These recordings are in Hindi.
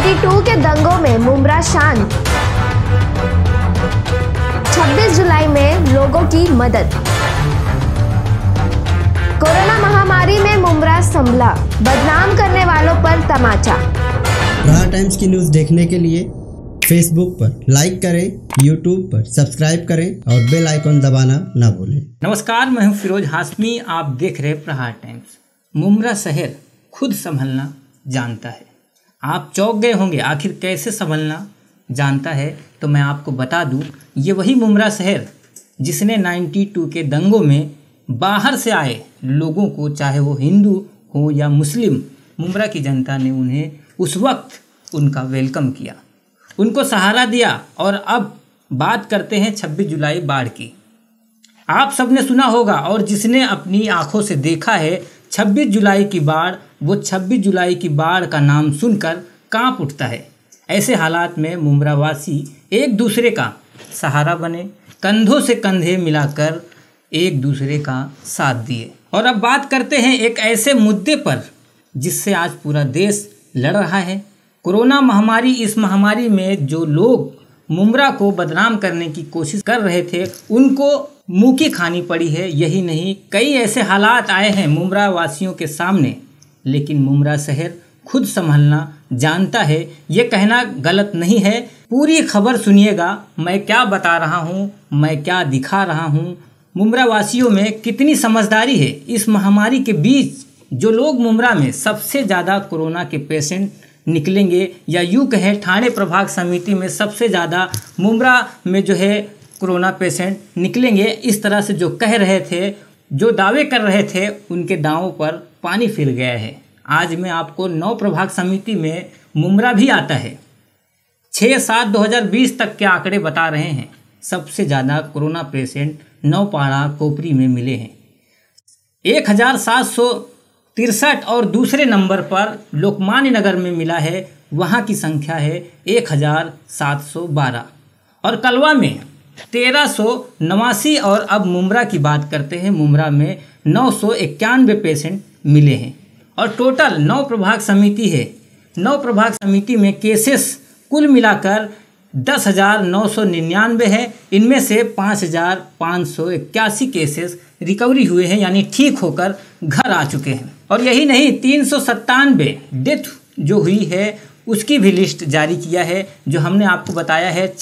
92 के दंगों में मुमरा शांत। 26 जुलाई में लोगों की मदद। कोरोना महामारी में मुमरा संभला, बदनाम करने वालों पर तमाचा। प्रहार टाइम्स की न्यूज़ देखने के लिए फेसबुक पर लाइक करें, यूट्यूब पर सब्सक्राइब करें और बेल आइकन दबाना ना भूलें। नमस्कार, मैं हूं फिरोज हाशमी। आप देख रहे प्रहार टाइम्स। मुमरा शहर खुद संभलना जानता है। आप चौंक गए होंगे, आखिर कैसे संभलना जानता है? तो मैं आपको बता दूं, ये वही मुमरा शहर जिसने 92 के दंगों में बाहर से आए लोगों को, चाहे वो हिंदू हो या मुस्लिम, मुमरा की जनता ने उन्हें उस वक्त उनका वेलकम किया, उनको सहारा दिया। और अब बात करते हैं 26 जुलाई बाढ़ की। आप सबने सुना होगा और जिसने अपनी आंखों से देखा है 26 जुलाई की बाढ़, वो 26 जुलाई की बाढ़ का नाम सुनकर कांप उठता है। ऐसे हालात में मुमरा वासी एक दूसरे का सहारा बने, कंधों से कंधे मिलाकर एक दूसरे का साथ दिए। और अब बात करते हैं एक ऐसे मुद्दे पर जिससे आज पूरा देश लड़ रहा है, कोरोना महामारी। इस महामारी में जो लोग मुमरा को बदनाम करने की कोशिश कर रहे थे, उनको मुंह की खानी पड़ी है। यही नहीं, कई ऐसे हालात आए हैं मुमरा वासियों के सामने, लेकिन मुमरा शहर खुद संभलना जानता है। ये कहना गलत नहीं है। पूरी खबर सुनिएगा, मैं क्या बता रहा हूँ, मैं क्या दिखा रहा हूँ। मुमरा वासियों में कितनी समझदारी है। इस महामारी के बीच जो लोग मुमरा में सबसे ज़्यादा कोरोना के पेशेंट निकलेंगे, या यूँ कहें ठाणे प्रभाग समिति में सबसे ज़्यादा मुमरा में जो है कोरोना पेशेंट निकलेंगे, इस तरह से जो कह रहे थे, जो दावे कर रहे थे, उनके दावों पर पानी फिर गया है। आज मैं आपको 9 प्रभाग समिति में मुमरा भी आता है। 6/7/2020 तक के आंकड़े बता रहे हैं, सबसे ज़्यादा कोरोना पेशेंट नौपाड़ा कोपरी में मिले हैं 1763, और दूसरे नंबर पर लोकमान्य नगर में मिला है, वहाँ की संख्या है 1712, और कलवा में 1389। और अब मुमरा की बात करते हैं। मुमरा में 991 पेशेंट मिले हैं, और टोटल 9 प्रभाग समिति है। 9 प्रभाग समिति में केसेस कुल मिलाकर 10,999 है। इनमें से 5,581 केसेस रिकवरी हुए हैं, यानी ठीक होकर घर आ चुके हैं। और यही नहीं, 397 डेथ जो हुई है उसकी भी लिस्ट जारी किया है, जो हमने आपको बताया है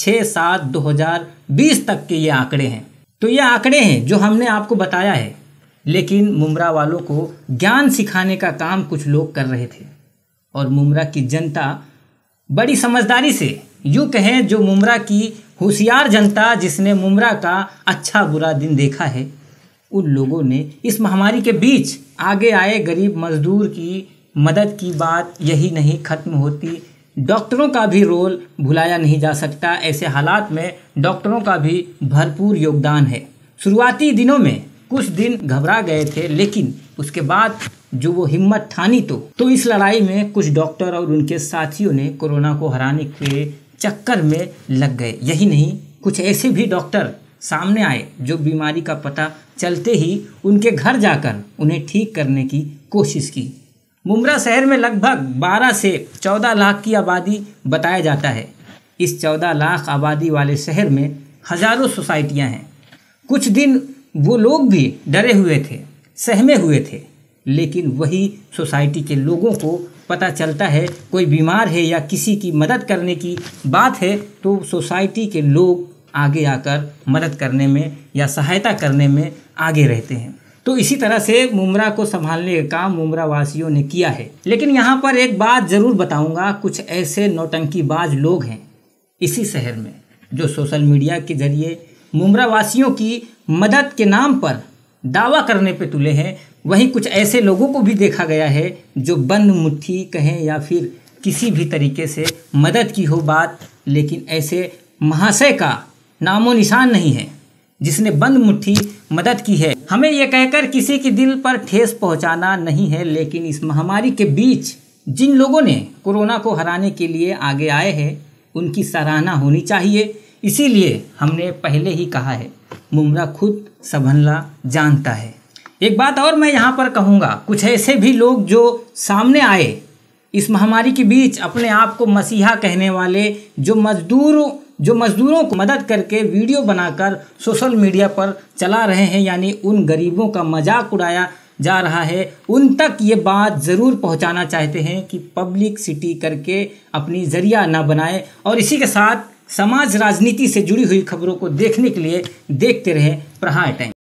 6/7/2020 तक के ये आंकड़े हैं। तो ये आंकड़े हैं जो हमने आपको बताया है, लेकिन मुमरा वालों को ज्ञान सिखाने का काम कुछ लोग कर रहे थे। और मुमरा की जनता बड़ी समझदारी से, यूँ कहें जो मुमरा की होशियार जनता, जिसने मुमरा का अच्छा बुरा दिन देखा है, उन लोगों ने इस महामारी के बीच आगे आए। गरीब मजदूर की मदद की बात यही नहीं खत्म होती। डॉक्टरों का भी रोल भुलाया नहीं जा सकता। ऐसे हालात में डॉक्टरों का भी भरपूर योगदान है। शुरुआती दिनों में कुछ दिन घबरा गए थे, लेकिन उसके बाद जो वो हिम्मत ठानी तो इस लड़ाई में कुछ डॉक्टर और उनके साथियों ने कोरोना को हराने के चक्कर में लग गए। यही नहीं, कुछ ऐसे भी डॉक्टर सामने आए जो बीमारी का पता चलते ही उनके घर जाकर उन्हें ठीक करने की कोशिश की। मुमरा शहर में लगभग 12 से 14 लाख की आबादी बताया जाता है। इस 14 लाख आबादी वाले शहर में हजारों सोसाइटियां हैं। कुछ दिन वो लोग भी डरे हुए थे, सहमे हुए थे, लेकिन वही सोसाइटी के लोगों को पता चलता है कोई बीमार है या किसी की मदद करने की बात है, तो सोसाइटी के लोग आगे आकर मदद करने में या सहायता करने में आगे रहते हैं। तो इसी तरह से मुमरा को संभालने का काम मुमरा वासियों ने किया है। लेकिन यहाँ पर एक बात ज़रूर बताऊँगा, कुछ ऐसे नौटंकीबाज लोग हैं इसी शहर में जो सोशल मीडिया के जरिए मुमरा वासियों की मदद के नाम पर दावा करने पे तुले हैं। वहीं कुछ ऐसे लोगों को भी देखा गया है जो बंद मुट्ठी कहें या फिर किसी भी तरीके से मदद की हो बात, लेकिन ऐसे महाशय का नामो निशान नहीं है जिसने बंद मुट्ठी मदद की है। हमें यह कहकर किसी के दिल पर ठेस पहुंचाना नहीं है, लेकिन इस महामारी के बीच जिन लोगों ने कोरोना को हराने के लिए आगे आए हैं, उनकी सराहना होनी चाहिए। इसीलिए हमने पहले ही कहा है, मुमरा खुद संभलना जानता है। एक बात और मैं यहाँ पर कहूँगा, कुछ ऐसे भी लोग जो सामने आए इस महामारी के बीच अपने आप को मसीहा कहने वाले जो मजदूरों को मदद करके वीडियो बनाकर सोशल मीडिया पर चला रहे हैं, यानी उन गरीबों का मजाक उड़ाया जा रहा है, उन तक ये बात ज़रूर पहुंचाना चाहते हैं कि पब्लिसिटी करके अपनी जरिया ना बनाए। और इसी के साथ समाज राजनीति से जुड़ी हुई खबरों को देखने के लिए देखते रहें प्रहार टाइम।